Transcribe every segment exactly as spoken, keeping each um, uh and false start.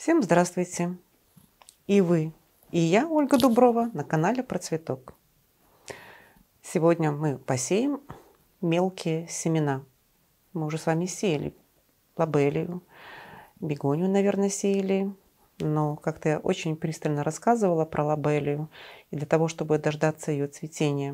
Всем здравствуйте! И вы, и я, Ольга Дуброва, на канале Про Цветок. Сегодня мы посеем мелкие семена. Мы уже с вами сеяли лобелию, бегонию, наверное, сеяли. Но как-то я очень пристально рассказывала про лобелию. И для того, чтобы дождаться ее цветения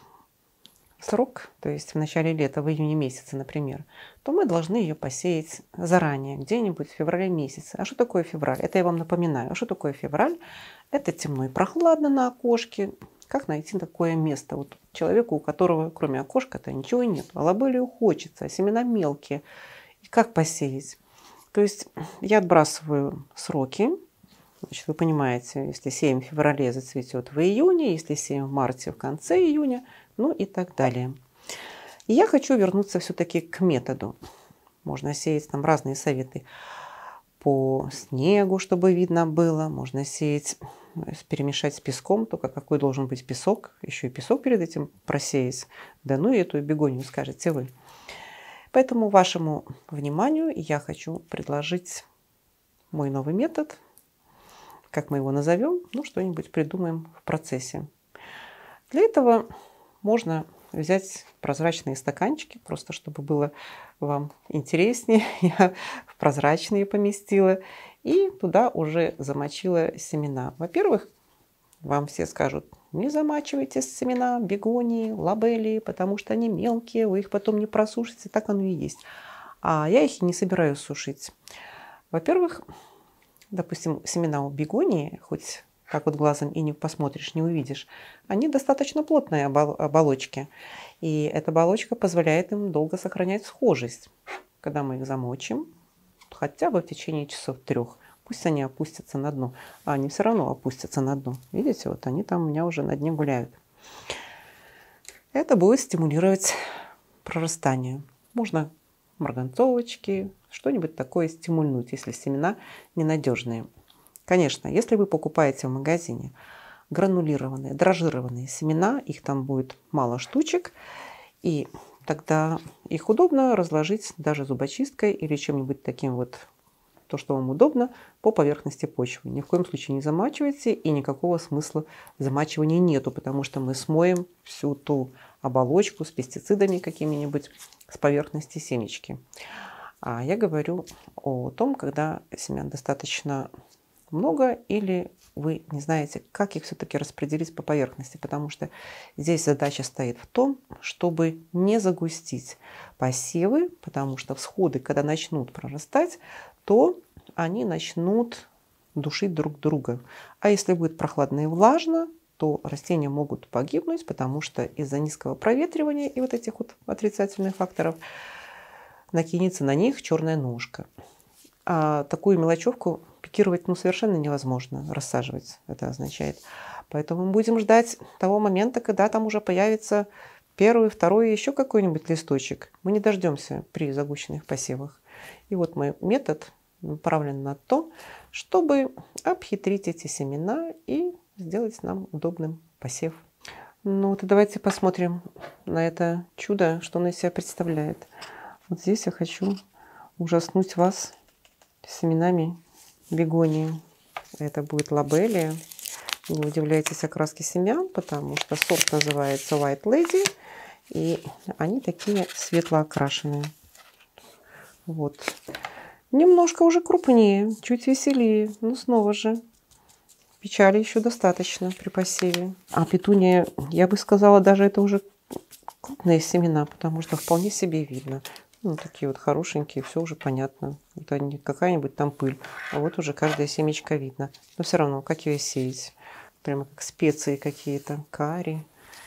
в срок, то есть в начале лета, в июне месяце, например, то мы должны ее посеять заранее, где-нибудь в феврале месяце. А что такое февраль? Это я вам напоминаю. А что такое февраль? Это темно и прохладно на окошке. Как найти такое место? Вот человеку, у которого кроме окошка-то ничего нет. А лобелию хочется, а семена мелкие. И как посеять? То есть я отбрасываю сроки. Значит, вы понимаете, если сеем в феврале, зацветет в июне, если сеем в марте, в конце июня, ну и так далее. И я хочу вернуться все-таки к методу. Можно сеять там разные советы по снегу, чтобы видно было. Можно сеять, перемешать с песком, только какой должен быть песок. Еще и песок перед этим просеять. Да ну и эту бегонию скажете вы. Поэтому вашему вниманию я хочу предложить мой новый метод. Как мы его назовем? Ну, что-нибудь придумаем в процессе. Для этого можно взять прозрачные стаканчики, просто чтобы было вам интереснее. Я в прозрачные поместила. И туда уже замочила семена. Во-первых, вам все скажут, не замачивайте семена бегонии, лобелии, потому что они мелкие, вы их потом не просушите. Так оно и есть. А я их и не собираюсь сушить. Во-первых, допустим, семена у бегонии, хоть так вот глазом и не посмотришь, не увидишь, они достаточно плотные оболочки. И эта оболочка позволяет им долго сохранять схожесть. Когда мы их замочим, хотя бы в течение часов трех, пусть они опустятся на дно. А они все равно опустятся на дно. Видите, вот они там у меня уже на дне гуляют. Это будет стимулировать прорастание. Можно марганцовочки, что-нибудь такое стимульнуть, если семена ненадежные. Конечно, если вы покупаете в магазине гранулированные, дрожжированные семена, их там будет мало штучек, и тогда их удобно разложить даже зубочисткой или чем-нибудь таким вот, то, что вам удобно, по поверхности почвы. Ни в коем случае не замачивайте, и никакого смысла замачивания нету, потому что мы смоем всю ту оболочку с пестицидами какими-нибудь с поверхности семечки. А я говорю о том, когда семян достаточно много, или вы не знаете, как их все-таки распределить по поверхности, потому что здесь задача стоит в том, чтобы не загустить посевы, потому что всходы, когда начнут прорастать, то они начнут душить друг друга. А если будет прохладно и влажно, то растения могут погибнуть, потому что из-за низкого проветривания и вот этих вот отрицательных факторов накинется на них черная ножка. А такую мелочевку пикировать ну, совершенно невозможно, рассаживать это означает. Поэтому мы будем ждать того момента, когда там уже появится первый, второй, еще какой-нибудь листочек. Мы не дождемся при загущенных посевах. И вот мой метод направлен на то, чтобы обхитрить эти семена и сделать нам удобным посев. Ну вот и давайте посмотрим на это чудо, что оно из себя представляет. Вот здесь я хочу ужаснуть вас семенами бегонии. Это будет лобелия. Не удивляйтесь окраске семян, потому что сорт называется White Lady. И они такие светло окрашенные. Вот. Немножко уже крупнее, чуть веселее. Но снова же печали еще достаточно при посеве. А петуния, я бы сказала, даже это уже крупные семена, потому что вполне себе видно. Ну, такие вот хорошенькие, все уже понятно. Это не какая-нибудь там пыль. А вот уже каждая семечко видно. Но все равно, как ее сеять? Прямо как специи какие-то. Карри,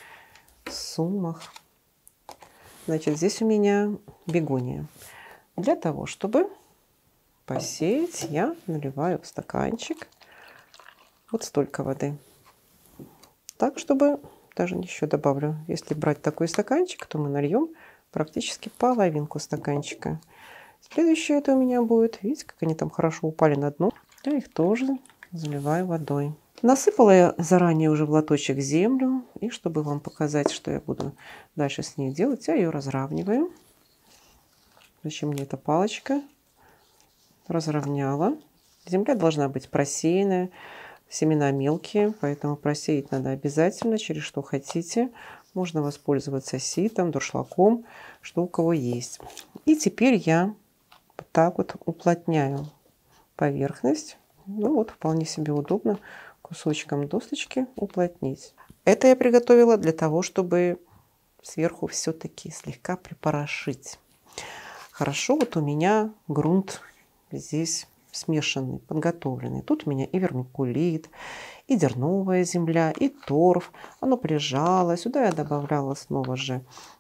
сумах. Значит, здесь у меня бегония. Для того, чтобы посеять, я наливаю в стаканчик вот столько воды. Так, чтобы, даже еще добавлю, если брать такой стаканчик, то мы нальем практически половинку стаканчика. Следующее это у меня будет, видите, как они там хорошо упали на дно. Я их тоже заливаю водой. Насыпала я заранее уже в лоточек землю. И чтобы вам показать, что я буду дальше с ней делать, я ее разравниваю. Зачем мне эта палочка? Разровняла. Земля должна быть просеянная, семена мелкие, поэтому просеять надо обязательно, через что хотите. Можно воспользоваться ситом, дуршлагом, что у кого есть. И теперь я вот так вот уплотняю поверхность. Ну вот, вполне себе удобно кусочком досточки уплотнить. Это я приготовила для того, чтобы сверху все-таки слегка припорошить. Хорошо, вот у меня грунт здесь смешанный, подготовленный. Тут у меня и вермикулит, и дерновая земля, и торф. Оно прижало. Сюда я добавляла снова же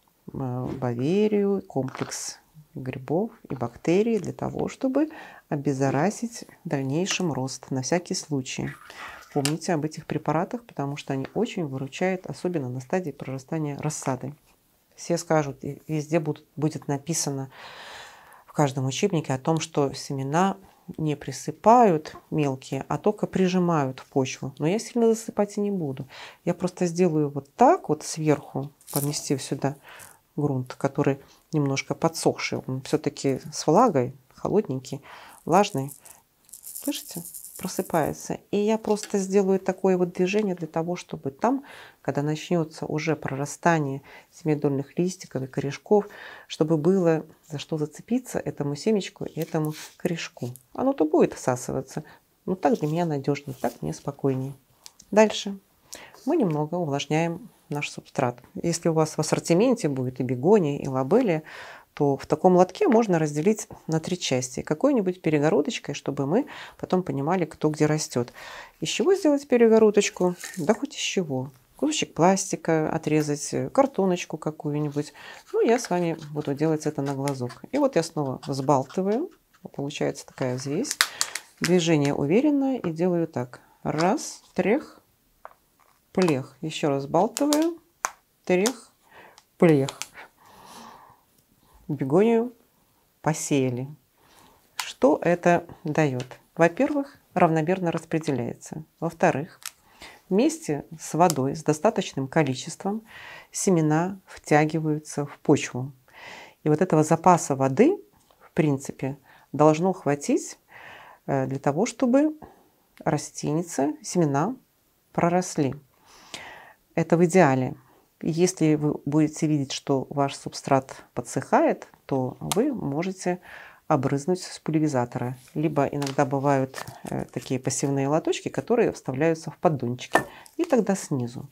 баверию, комплекс грибов и бактерий для того, чтобы обеззаразить дальнейшим рост на всякий случай. Помните об этих препаратах, потому что они очень выручают, особенно на стадии прорастания рассады. Все скажут, и везде будет, будет написано в каждом учебнике о том, что семена не присыпают мелкие, а только прижимают в почву. Но я сильно засыпать и не буду. Я просто сделаю вот так вот сверху, поместив сюда грунт, который немножко подсохший. Он все-таки с влагой, холодненький, влажный. Слышите? Просыпается. И я просто сделаю такое вот движение для того, чтобы там, когда начнется уже прорастание семидольных листиков и корешков, чтобы было за что зацепиться этому семечку и этому корешку. Оно-то будет всасываться, но так для меня надежнее, так мне спокойнее. Дальше мы немного увлажняем наш субстрат. Если у вас в ассортименте будет и бегония, и лобелия, то в таком лотке можно разделить на три части. Какой-нибудь перегородочкой, чтобы мы потом понимали, кто где растет. Из чего сделать перегородочку? Да хоть из чего. Кусочек пластика отрезать, картоночку какую-нибудь. Ну, я с вами буду делать это на глазок. И вот я снова взбалтываю. Получается такая взвесь. Движение уверенное. И делаю так. Раз, трех, плех. Еще раз взбалтываю. Трех, плех. Бегонию посеяли. Что это дает? Во-первых, равномерно распределяется. Во-вторых, вместе с водой с достаточным количеством семена втягиваются в почву. И вот этого запаса воды, в принципе, должно хватить для того, чтобы растеница, семена проросли. Это в идеале. Если вы будете видеть, что ваш субстрат подсыхает, то вы можете обрызнуть с пульверизатора. Либо иногда бывают э, такие пассивные лоточки, которые вставляются в поддончики. И тогда снизу.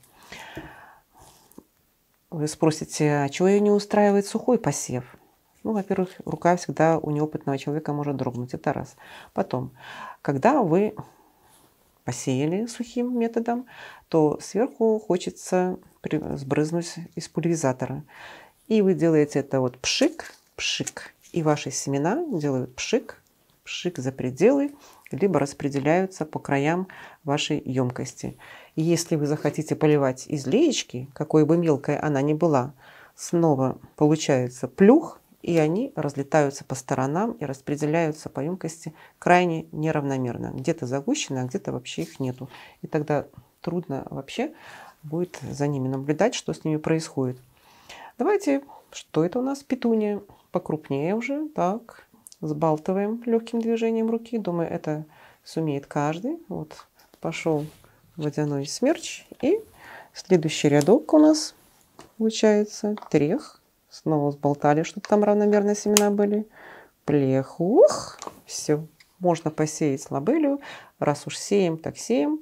Вы спросите, а чего ее не устраивает сухой посев? Ну, во-первых, рука всегда у неопытного человека может дрогнуть. Это раз. Потом, когда вы посеяли сухим методом, то сверху хочется сбрызнуть из пульверизатора. И вы делаете это вот пшик, пшик. И ваши семена делают пшик, пшик за пределы, либо распределяются по краям вашей емкости. И если вы захотите поливать из леечки, какой бы мелкой она ни была, снова получается плюх, и они разлетаются по сторонам и распределяются по емкости крайне неравномерно. Где-то загущены, а где-то вообще их нету. И тогда трудно вообще будет за ними наблюдать, что с ними происходит. Давайте, что это у нас? Петуния. Покрупнее уже. Так, сбалтываем легким движением руки. Думаю, это сумеет каждый. Вот, пошел водяной смерч. И следующий рядок у нас получается трех. Снова сболтали, чтобы там равномерно семена были. Плех. Ух, все. Можно посеять лобелию. Раз уж сеем, так сеем.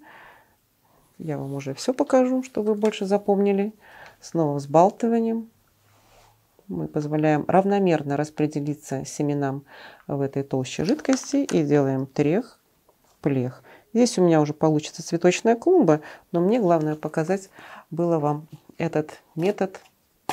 Я вам уже все покажу, чтобы вы больше запомнили. Снова взбалтыванием. Мы позволяем равномерно распределиться семенам в этой толще жидкости. И делаем трех, плех. Здесь у меня уже получится цветочная клумба. Но мне главное показать было вам этот метод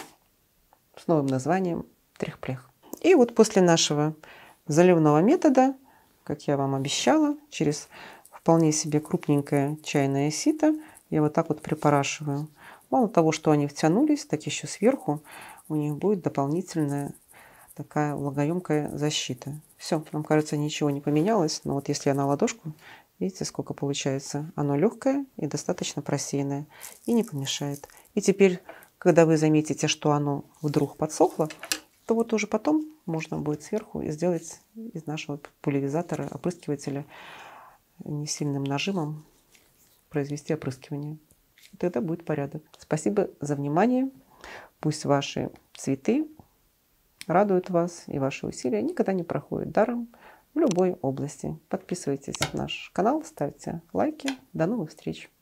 с новым названием трехплех. И вот после нашего заливного метода, как я вам обещала, через вполне себе крупненькое чайное сито я вот так вот припорашиваю. Мало того, что они втянулись, так еще сверху у них будет дополнительная такая влагоемкая защита. Все, нам кажется, ничего не поменялось, но вот если я на ладошку, видите, сколько получается. Оно легкое и достаточно просеянное и не помешает. И теперь, когда вы заметите, что оно вдруг подсохло, то вот уже потом можно будет сверху сделать из нашего пульверизатора, опрыскивателя не сильным нажимом произвести опрыскивание. И тогда будет порядок. Спасибо за внимание. Пусть ваши цветы радуют вас, и ваши усилия никогда не проходят даром в любой области. Подписывайтесь на наш канал, ставьте лайки. До новых встреч!